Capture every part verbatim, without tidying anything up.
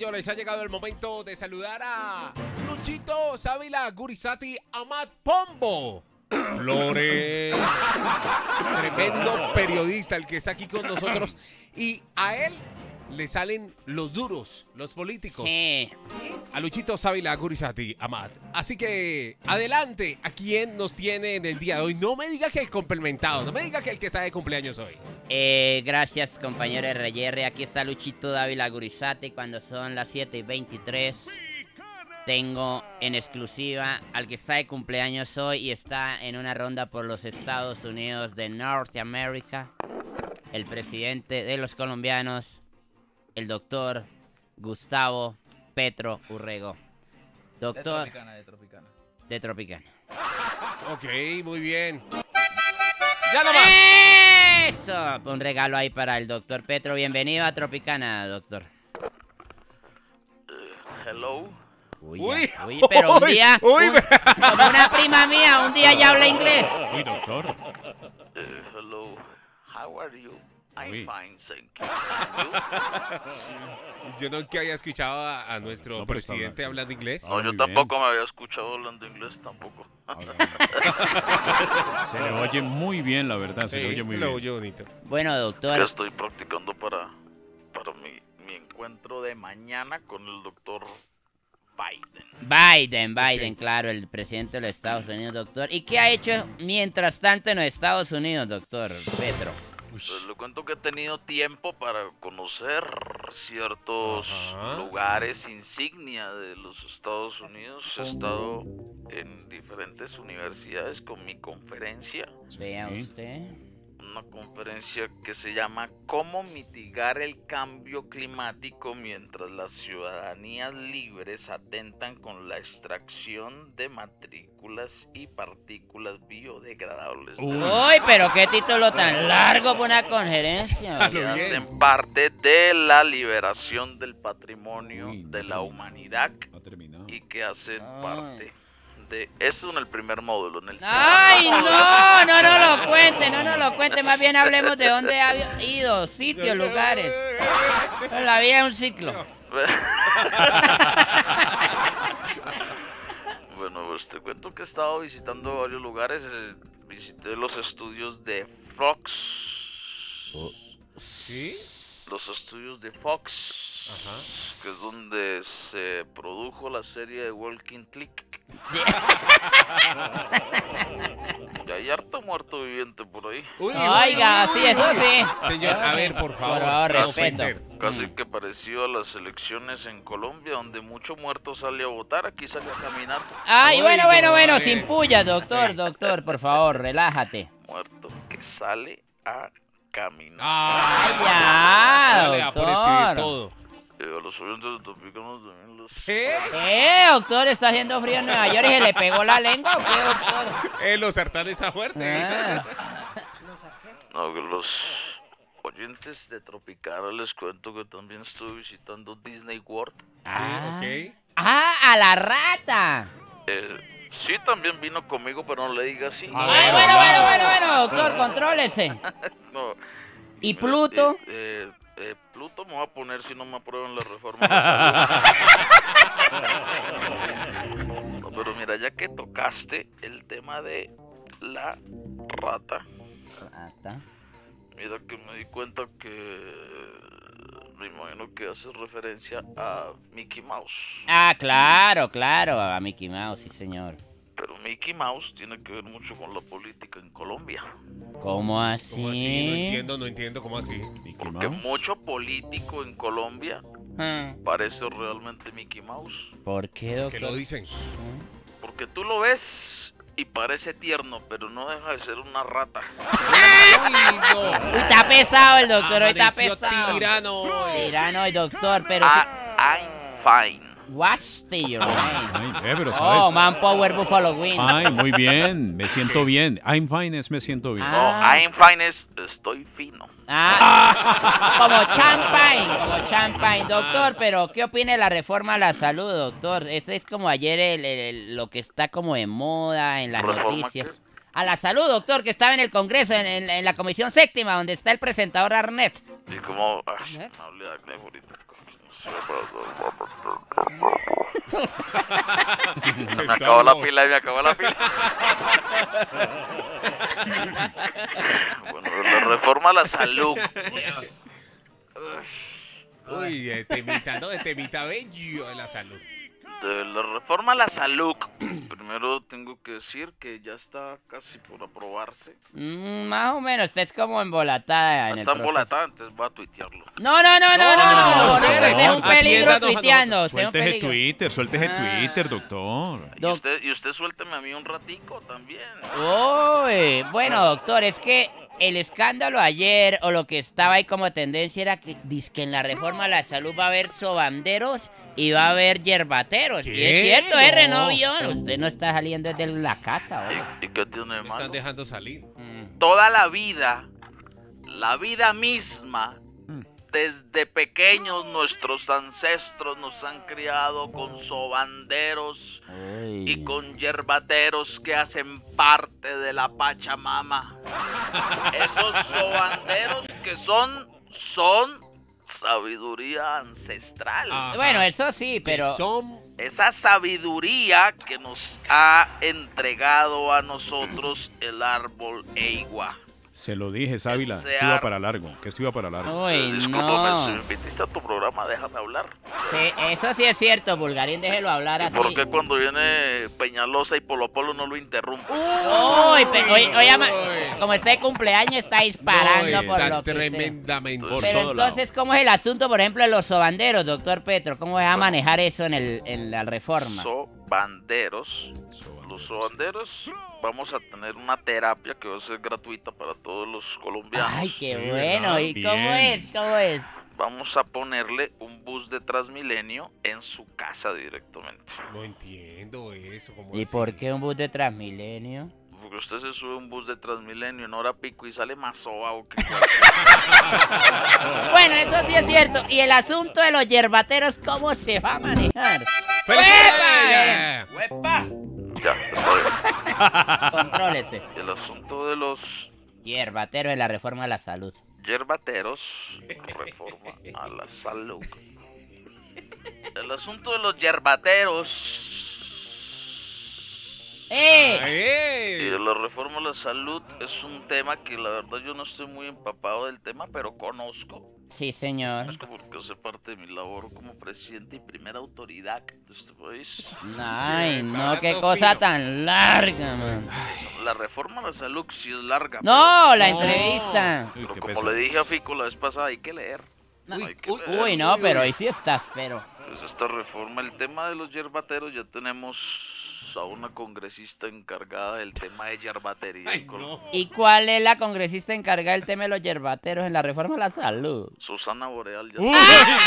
señores, ha llegado el momento de saludar a Luchito Savila Gurizati Amat Pombo Flores. Tremendo periodista el que está aquí con nosotros. Y a él le salen los duros, los políticos. Sí. A Luchito Savila Gurizati Amat. Así que, adelante, ¿a quién nos tiene en el día de hoy? No me diga que el complementado, no me diga que el que está de cumpleaños hoy. Eh, gracias, compañero R R. Aquí está Luchito Dávila Gurizati. Cuando son las siete y veintitrés, tengo en exclusiva al que está de cumpleaños hoy y está en una ronda por los Estados Unidos de Norteamérica. El presidente de los colombianos, el doctor Gustavo Petro Urrego. Doctor. De Tropicana, de Tropicana. De Tropicana. Ok, muy bien. ¡Ya nomás! ¡Eso! Un regalo ahí para el doctor Petro. Bienvenido a Tropicana, doctor. Uh, hello. Uy, Uy, ya, uy, pero un uy, día, uy, un- como una prima mía, un día ya habla inglés. Uy, doctor. Uh, hello. How are you? I'm Uy. fine, thank you. Yo nunca había escuchado a, a nuestro No, pero está presidente hablando. hablando inglés. Ah, No, yo muy tampoco me había escuchado hablando inglés tampoco. Se le oye muy bien, la verdad. Se le Sí, oye muy lo bien. oye bonito. Bueno, Que doctor, estoy practicando para, para mi, mi encuentro de mañana con el doctor Biden. Biden, Biden, Ok. claro, el presidente de los Estados Unidos, doctor. ¿Y qué ha hecho mientras tanto en los Estados Unidos, doctor Petro? Pues le cuento que he tenido tiempo para conocer ciertos Ajá. lugares insignia de los Estados Unidos. He estado en diferentes universidades con mi conferencia. Vea Sí. usted. Una conferencia que se llama ¿Cómo mitigar el cambio climático mientras las ciudadanías libres atentan con la extracción de matrículas y partículas biodegradables? Uy. Uy, pero qué título tan largo para una conferencia. Lo Que bien. hacen parte de la liberación del patrimonio Uy, no de la termina. humanidad Ha terminado. y que hacen Ay. parte de... Eso en el primer módulo. En el Ay, segundo no, no nos lo cuente, no nos lo cuente. Más bien hablemos de dónde ha ido, sitios, lugares. La vida es un ciclo. Bueno, pues te cuento que he estado visitando varios lugares. eh, visité los estudios de Fox. ¿Sí? Los estudios de Fox. Ajá. Que es donde se produjo la serie de Walking Click. Y hay harto muerto viviente por ahí. Uy, Oiga, sí, eso sí. Señor, a ver, por favor. Por favor, sin respeto. ofender. Casi que parecido a las elecciones en Colombia, donde mucho muerto sale a votar, aquí sale a caminar. Ay, Uy, bueno, bueno, no, bueno, eh. sin puya, doctor, doctor, por favor, relájate. Muerto que sale a caminar. Ay, ya, ya le da por escribir doctor. todo. Eh, a los oyentes de Topicanos también los... ¿Qué? ¿Qué, doctor? ¿Está haciendo frío en Nueva York y se le pegó la lengua o qué, doctor? Eh, los sartanes está fuerte. Ah, No, que los oyentes de Tropicana les cuento que también estuve visitando Disney World. ah. Sí, ok. Ah, a la rata. Eh, sí, también vino conmigo, pero no le diga así. A Ay, ver, bueno, va. bueno, bueno, bueno, doctor, contrólese. No. ¿Y mira, Pluto? eh, eh, eh, Pluto me va a poner si no me aprueban la reforma. No, pero mira, ya que tocaste el tema de la rata, Rata. mira que me di cuenta que me imagino que haces referencia a Mickey Mouse. Ah, claro, claro, a Mickey Mouse, sí, señor. Pero Mickey Mouse tiene que ver mucho con la política en Colombia. ¿Cómo así? ¿Cómo así? No entiendo, no entiendo cómo así. Mickey Que Mouse. mucho político en Colombia Ah, parece realmente Mickey Mouse. ¿por qué, ¿Qué doctor? lo dicen? Porque tú lo ves y parece tierno, pero no deja de ser una rata. Uy, no. Uy, está pesado el doctor, hoy está Amaneció pesado. tirano hoy. Tirano y doctor, pero... Ah, I'm fine. What's the your name? Ay, eh, pero Oh, sabes. Manpower Buffalo Wing. Ay, muy bien. Me siento bien. I'm fine es me siento bien. Ah. No, I'm fine es estoy fino. Ah, como champagne, como champagne, doctor, pero ¿qué opina de la reforma a la salud, doctor? Eso es como ayer el- el- el- lo que está como de moda en las ¿Reforma noticias. qué? A la salud, doctor, que estaba en el Congreso, en, en- en la Comisión Séptima, donde está el presentador Arnett. Y como... ah, no hablé de Agnes ahorita. Se me acabó la pila y me acabó la pila. Bueno, la reforma a la salud. Uy, de temita, ¿no? De temita bello de la salud. De la reforma a la salud. Primero tengo que decir que ya está casi por aprobarse. Mm, más o menos, usted es como embolatada en el Está proceso. embolatada, entonces voy a tuitearlo. No, no, no, no, no, no, no, no, usted es un no, peligro atiéndanos a tuiteando, usted es un Suelte ese peligro. Twitter, suelte ese Ah. Twitter, doctor. Y Doc- usted, y usted suélteme a mí un ratico también. Uy, bueno, doctor, es que el escándalo ayer o lo que estaba ahí como tendencia era que dizque en la reforma a la salud va a haber sobanderos y va a haber yerbateros. Y ¿Qué? es cierto, R, no No. vio. Usted no está saliendo desde la casa, ¿o? ¿Y qué tiene de Me malo? están dejando salir. Mm. Toda la vida, la vida misma, Mm. desde pequeños nuestros ancestros nos han criado con sobanderos y Uy. con yerbateros que hacen parte de la Pachamama. Esos sobanderos que son, son sabiduría ancestral. Ajá. Bueno, eso sí, Que pero... son... Esa sabiduría que nos ha entregado a nosotros el árbol Eigua. Se lo dije, Sábila, Ese que esto iba ar- para largo, que esto iba para largo. Uy, Eh, Discúlpame, si me no. invitaste a tu programa, déjame hablar. Sí, eso sí es cierto, Bulgarín, déjelo hablar así. ¿Por qué cuando viene Peñalosa y Polo Polo no lo interrumpe? Uy, pe- oye, oye, ama- Uy. como está de cumpleaños, está disparando No, por está lo que sea. tremendamente. Por Pero todo entonces, ¿cómo es el asunto, por ejemplo, de los sobanderos, doctor Petro? ¿Cómo va a manejar eso en, el, en la reforma? Sobanderos. Los sobanderos, vamos a tener una terapia que va a ser gratuita para todos los colombianos. Ay, qué Sí, bueno. ¿verdad? ¿Y cómo Bien. es? ¿Cómo es? Vamos a ponerle un bus de Transmilenio en su casa directamente. No entiendo eso. ¿Cómo ¿Y así? por qué un bus de Transmilenio? Porque usted se sube a un bus de Transmilenio en hora pico y sale más sobao que Bueno, eso sí es cierto. ¿Y el asunto de los yerbateros, cómo se va a manejar? ¡Felicidades! ¡Huepa! Ya, está bien. Contrólese. El asunto de los Yerbatero en la reforma de la salud. yerbateros, reforma a la salud. El asunto de los yerbateros ¡Eh! ¡Ay! y de la reforma a la salud es un tema que la verdad yo no estoy muy empapado del tema, pero conozco, Sí, señor. porque hace parte de mi labor como presidente y primera autoridad de este país. Ay, no, Barato qué cosa fino. tan larga, man. La reforma a la salud sí es larga. No, la No. entrevista. Uy, Pero qué como pesado. le dije a Fico la vez pasada, hay que leer. No. Hay que Uy, leer. Uy, no, pero ahí sí estás, pero... Pues esta reforma, el tema de los yerbateros, ya tenemos a una congresista encargada del tema de yerbatería. Ay, en Colombia. no. ¿Y cuál es la congresista encargada del tema de los yerbateros en la reforma a la salud? Susana Boreal ya Uy.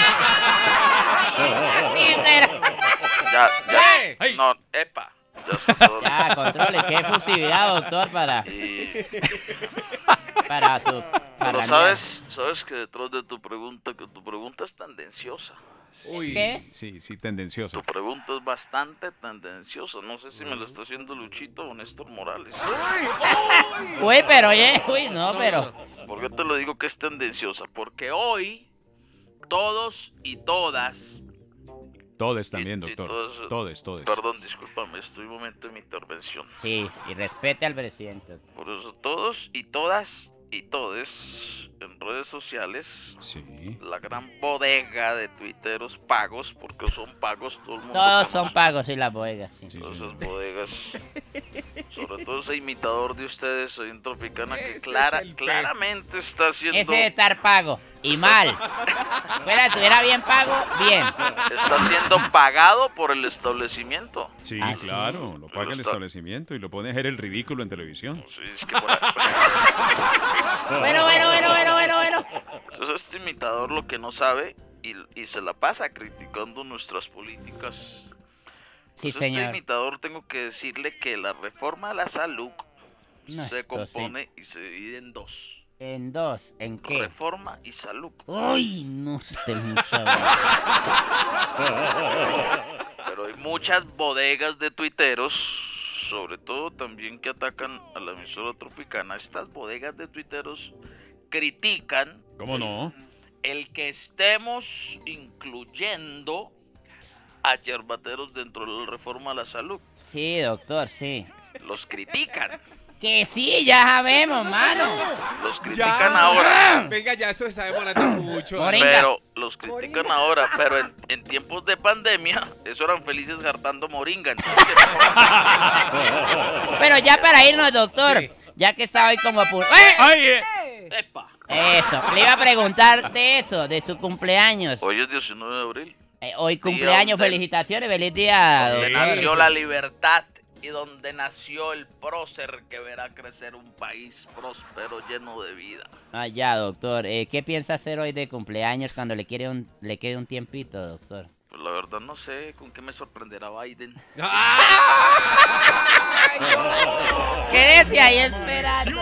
Sí, pero- Ya, ya. ¡Eh! Ay. No, epa. Ya está todo. Ya, controle, qué efusividad, doctor, para, Y- para su... pero para sabes, sabes que detrás de tu pregunta, que tu pregunta es tendenciosa. Uy. ¿Qué? Sí, sí, tendencioso. Tu pregunta es bastante tendenciosa. No sé si me lo está haciendo Luchito o Néstor Morales. Uy, pero oye, uy, no, pero... ¿Por qué te lo digo que es tendenciosa? Porque hoy todos y todas... Todes también, y- y doctor. todos- Todes, todes. Perdón, discúlpame, estoy un momento en mi intervención. Sí, y respete al presidente. Por eso todos y todas y todes en redes sociales, Sí. la gran bodega de tuiteros pagos, porque son pagos, todo el mundo Todos son conoce pagos y las bodegas, sí. Sí, todas señor. esas bodegas. Sobre todo ese imitador de ustedes ahí en Tropicana que Ese clara, es el pe- claramente está haciendo, Ese de estar pago. Y mal. Fuera, estuviera bien pago, bien. está siendo pagado por el establecimiento. Sí, Ah, sí. claro, lo paga el está- establecimiento y lo pone a hacer el ridículo en televisión. Sí, es que por ahí- Bueno, bueno, bueno, bueno, bueno, bueno. Entonces este imitador lo que no sabe y, y se la pasa criticando nuestras políticas. Sí, Pues señor. Este imitador tengo que decirle que la reforma a la salud No, se esto sí. compone y se divide en dos. En dos, ¿en qué? Reforma y salud. Uy, no esté mucho. Pero hay muchas bodegas de tuiteros, sobre todo también que atacan a la emisora Tropicana. Estas bodegas de tuiteros critican ¿Cómo no? el que estemos incluyendo a yerbateros dentro de la reforma a la salud. Sí, doctor, sí. Los critican. Que sí, ya sabemos, mano. Los critican ahora. Venga, ya eso se está demorando mucho. Moringa. Pero los critican ahora, pero en, en tiempos de pandemia, eso eran felices hartando moringa. Entonces, Pero ya para irnos, doctor, Sí. ya que está hoy como apur... ¡Eh! Ay, eh, ¡epa! Eso, le iba a preguntar de eso, de su cumpleaños. Hoy es diecinueve de abril, Eh, hoy cumpleaños, donde- felicitaciones, feliz día. donde doctor. nació la libertad y donde nació el prócer que verá crecer un país próspero lleno de vida. Ah, ya, doctor. Eh, ¿Qué piensa hacer hoy de cumpleaños cuando le, quiere un, le quede un tiempito, doctor? Pues la verdad no sé con qué me sorprenderá Biden. Quédese ahí esperando.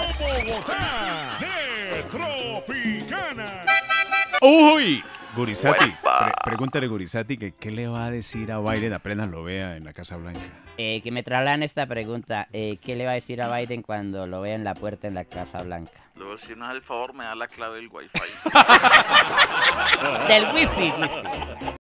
de Tropicana. Uy, Gurisati, Huepa. pre- pregúntale Gurisati que qué le va a decir a Biden apenas lo vea en la Casa Blanca. Eh, que me trasladan esta pregunta. Eh, ¿Qué le va a decir a Biden cuando lo vea en la puerta en la Casa Blanca? Luego, si no es el favor, me da la clave del wifi. Del wifi, wifi.